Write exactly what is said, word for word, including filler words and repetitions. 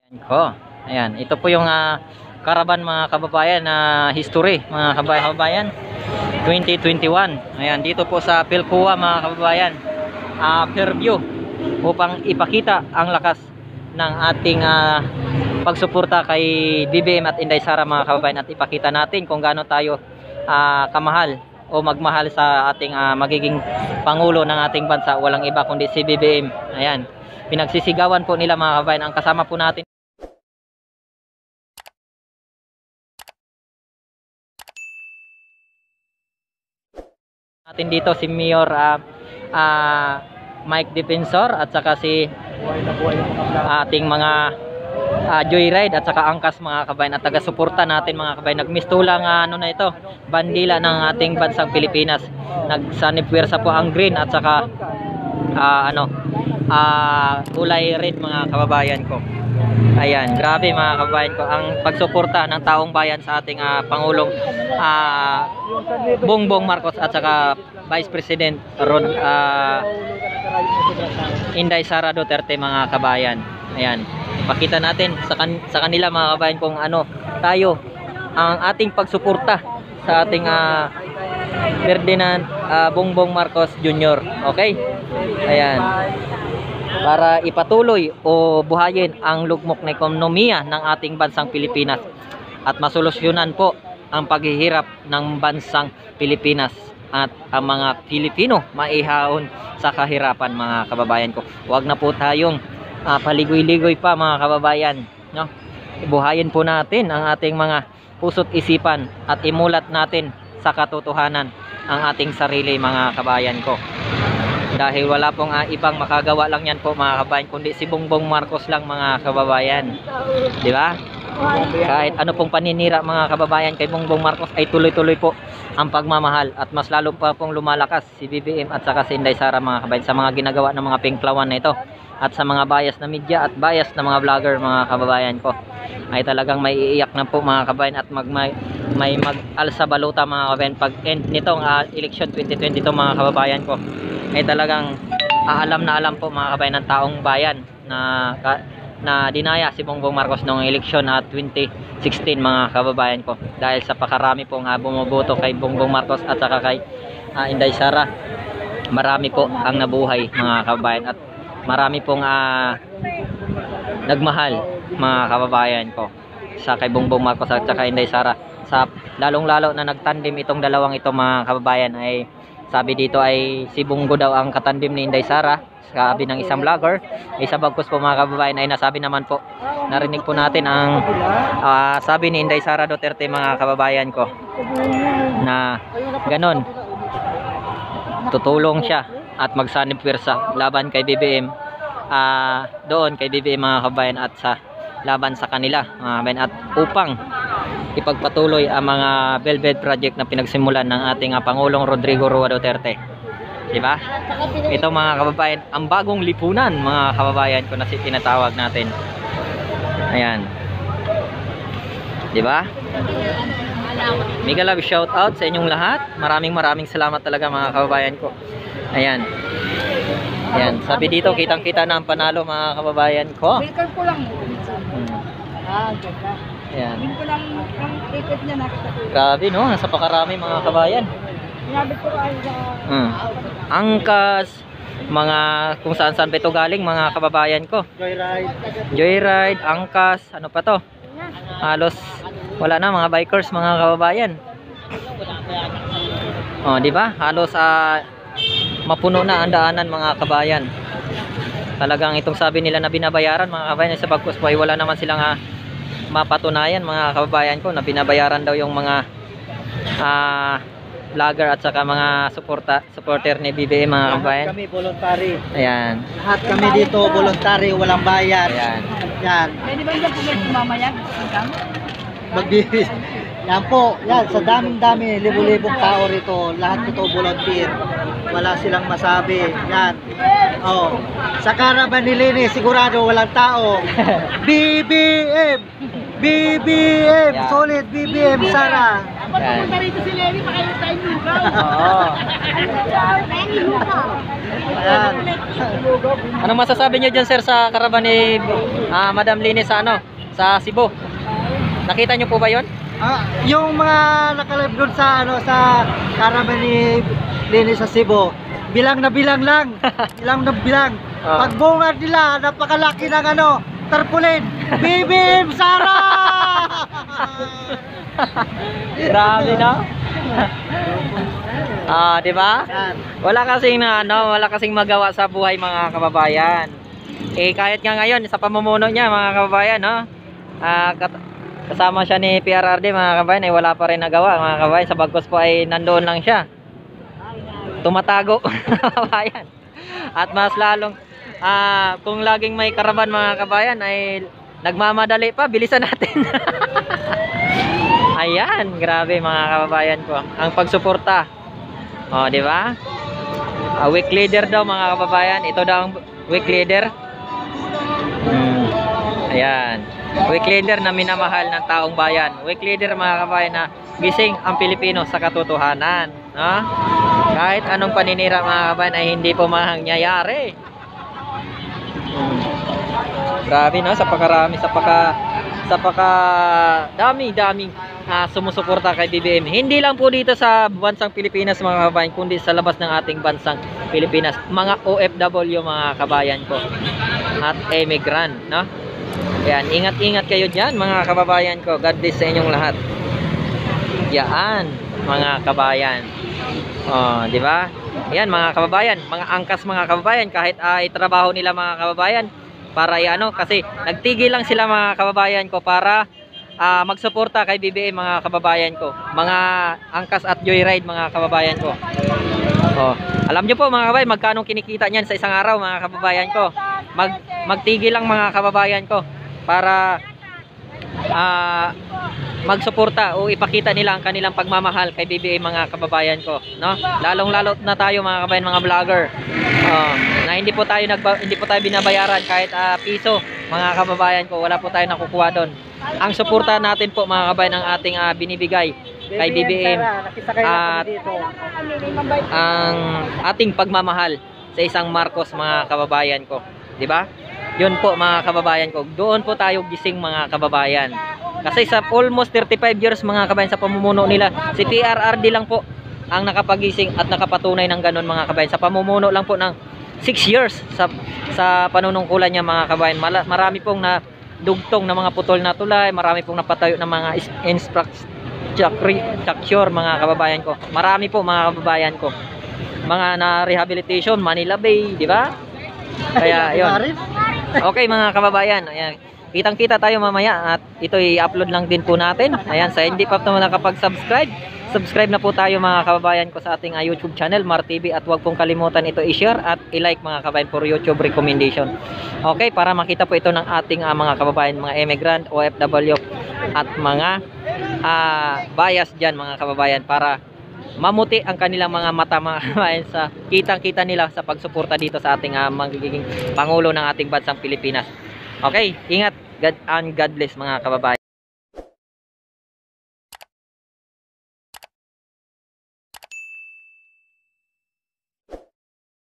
Ko. Ayan, ito po yung uh, Caravan mga kababayan na uh, history mga kababayan twenty twenty-one. Ayan, dito po sa Philcoa mga kababayan. Uh, Fairview upang ipakita ang lakas ng ating uh, pagsuporta kay B B M at Inday Sara mga kababayan at ipakita natin kung gaano tayo uh, kamahal o magmahal sa ating uh, magiging pangulo ng ating bansa. Walang iba kundi si B B M. Ayan, pinagsisigawan po nila mga kababayan. Ang kasama po natin natin dito si Mayor uh, uh, Mike Defensor at saka si ating mga uh, Joyride at saka Angkas mga kabayan at taga-suporta natin mga kabayan. Nagmistulang uh, ano na ito, bandila ng ating bansang Pilipinas. Nagsanipwersa po ang green at saka uh, ano uh, kulay red mga kababayan ko. Ayan, grabe mga kababayan ko ang pagsuporta ng taong bayan sa ating uh, Pangulong uh, Bongbong Marcos at saka Vice President Rod, uh, Inday Sara Duterte mga kabayan. Ayan, pakita natin sa, kan sa kanila mga kabayan kung ano tayo ang ating pagsuporta sa ating uh, Ferdinand uh, Bongbong Marcos Junior Okay? Ayan, para ipatuloy o buhayin ang lugmok na ekonomiya ng ating bansang Pilipinas at masolusyonan po ang paghihirap ng bansang Pilipinas at ang mga Pilipino maihaon sa kahirapan mga kababayan ko. Huwag na po tayong uh, paligoy-ligoy pa mga kababayan, no? Buhayin po natin ang ating mga puso't isipan at imulat natin sa katotohanan ang ating sarili mga kabayan ko. Dahil wala pong uh, ibang makagawa lang yan po mga kababayan kundi si Bongbong Marcos lang mga kababayan. Di ba? Kahit ano pong paninira mga kababayan kay Bongbong Marcos ay tuloy-tuloy po ang pagmamahal at mas lalo pa pong lumalakas si B B M at saka si Inday Sara mga kababayan sa mga ginagawa ng mga pingplawan na ito at sa mga bias na media at bias na mga vlogger mga kababayan ko ay talagang may iiyak na po mga kababayan at mag, may, may mag-alsa baluta mga kababayan pag end nitong uh, election twenty twenty-two mga kababayan ko ay talagang aalam na alam po mga kababayan ng taong bayan na na dinaya si Bongbong Marcos noong eleksyon at twenty sixteen mga kababayan ko dahil sa pakarami pong uh, bumuboto kay Bongbong Marcos at saka kay uh, Inday Sara. Marami po ang nabuhay mga kababayan at marami pong uh, nagmahal mga kababayan ko sa kay Bongbong Marcos at saka Inday Sara. Sa lalong lalo na nagtandim itong dalawang ito mga kababayan ay sabi dito ay si Bongo daw ang katandim ni Inday Sara, sabi ng isang vlogger. Isa bagkus po mga kababayan ay nasabi naman po, narinig po natin ang uh, sabi ni Inday Sara Duterte mga kababayan ko na ganon, tutulong siya at magsanipwersa laban kay B B M, uh, doon kay B B M mga kababayan at sa laban sa kanila mga kababayan at upang ipagpatuloy ang mga Velvet Project na pinagsimulan ng ating uh, Pangulong Rodrigo Roa Duterte. Diba? Ito mga kababayan, ang bagong lipunan mga kababayan ko na si tinatawag natin. Ayan. Diba? Mega love shout out sa inyong lahat. Maraming maraming salamat talaga mga kababayan ko. Ayan. Ayan. Sabi dito, kitang-kita na ang panalo mga kababayan ko. Welcome ko lang. Hmm. Ah, ganda. Ayan. Hindi ko lang ang ikot niya nakita ko. Grabe no, nasa pakarami mga kabayan. Sinabi ko ay sa Hmm. Angkas, mga kung saan saan ito galing mga kababayan ko. Joyride. Joyride, Angkas, ano pa to? Halos wala na mga bikers mga kababayan. Oh, di ba? Halos uh, mapuno na ang daanan mga kabayan. Talagang itong sabi nila na binabayaran mga kababayan sa bagkus po ay wala naman silang uh, mapatunayan mga kababayan ko na binabayaran daw yung mga uh, vlogger at saka mga suporta, supporter ni B B M mga kababayan. Lahat kami voluntary. Ayan. Lahat kami dito voluntary, walang bayad. Ayan. Yan. Pwede ba yung pumayag kumamayag? Magbibis. Yan po, yan, sa daming-dami, libo-libong tao rito, lahat ito volunteer. Wala silang masabi. Yan. Oh. Sa Caravan ni Lini, sigurado walang tao. B B M! B B M! Yan. Solid B B M, Sara! Dapat Yan. pumunta rito si Lenny, pakayutain mo. Oo. Ayan. Anong masasabi niyo dyan sir sa karaban ni ah, Madam Lini sa ano? Sa Cebu? Nakita niyo po ba 'yon? Ah, yung mga nakalive doon sa ano sa caravan ni Lini sa Cebu, bilang na bilang lang. Bilang na bilang. Ah. Pagbungad nila, napakalaki ng ano, tarpaulin. B B M Sara! Grabe na. Ah, di ba? Yan. Wala kasing na ano, wala kasing magawa sa buhay mga kababayan. Eh kahit nga ngayon sa pamumuno niya mga kababayan, no? Ah, kat- kasama siya ni P R R D mga kababayan, ay wala pa rin nagawa mga kababayan, sa bagkus po ay nandoon lang siya. Tumatago mga kababayan. At mas lalong ah, kung laging may karaban mga kababayan ay nagmamadali pa, bilisan natin. Ayan, grabe mga kababayan ko. Ang pagsuporta. Oh, di ba? Ah, weak leader daw mga kababayan. Ito daw ang weak leader. Hmm. Ayan. Weak leader na minamahal ng taong bayan. Weak leader mga kababayan na gising ang Pilipino sa katotohanan. No? Kahit anong paninira mga kababayan ay hindi po mangyayari. Hmm. Grabe no, sa pakarami, sa paka sa paka dami daming uh, sumusuporta kay B B M. Hindi lang po dito sa bansang Pilipinas mga kabayan, kundi sa labas ng ating bansang Pilipinas, mga O F W mga kabayan ko at emigrant, no? Yan, ingat-ingat kayo diyan mga kababayan ko. God bless sa inyong lahat. Yan, mga kabayan. Oh, di ba? Yan mga kababayan, mga angkas mga kababayan, kahit ay uh, trabaho nila mga kababayan para ano, kasi nagtigil lang sila mga kababayan ko para uh, magsuporta kay B B M mga kababayan ko, mga angkas at joyride mga kababayan ko. Oh, alam niyo po mga kababayan magkano kinikita niyan sa isang araw mga kababayan ko. Mag magtigil lang mga kababayan ko para uh, magsuporta o ipakita nila ang kanilang pagmamahal kay B B M mga kababayan ko, no? Lalong-lalo na tayo mga kababayan, mga vlogger. Oh, na hindi po tayo nagba, hindi po tayo binabayaran kahit uh, piso mga kababayan ko, wala po tayo nakukuha doon. Ang suporta natin po mga kababayan ang ating uh, binibigay kay B B M at ang ating pagmamahal sa isang Marcos mga kababayan ko, di ba? Yun po mga kababayan ko, doon po tayo gising mga kababayan. Kasi sa almost thirty-five years mga kababayan sa pamumuno nila, si P R R D lang po ang nakapagising at nakapatunay ng ganun mga kababayan. Sa pamumuno lang po ng six years sa, sa panunungkulan niya mga kababayan. Marami pong na dugtong na mga putol na tulay, marami pong napatayo ng mga infrastructure mga kababayan ko. Marami po mga kababayan ko. Mga na rehabilitation, Manila Bay, di ba? Kaya yun. Okay mga kababayan, ayan. Kitang-kita tayo mamaya at ito i-upload lang din po natin. Ayan, sa hindi pa naman nakapag-subscribe, subscribe na po tayo mga kababayan ko sa ating uh, YouTube channel, Mar T V, at huwag pong kalimutan ito i-share at i-like mga kababayan for YouTube recommendation. Okay, para makita po ito ng ating uh, mga kababayan, mga immigrant, O F W at mga uh, bias dyan mga kababayan, para mamuti ang kanilang mga mata mga kababayan sa kitang-kita nila sa pagsuporta dito sa ating uh, magiging Pangulo ng ating bansang Pilipinas. Okay, ingat God, and God bless mga kababayan.